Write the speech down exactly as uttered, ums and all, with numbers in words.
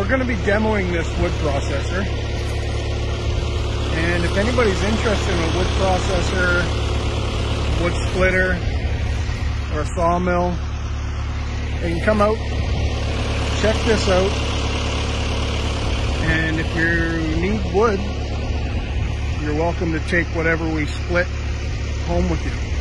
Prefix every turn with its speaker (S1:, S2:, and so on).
S1: we're going to be demoing this wood processor. And if anybody's interested in a wood processor, wood splitter, or a sawmill, they can come out, check this out, and if you need wood, you're welcome to take whatever we split home with you.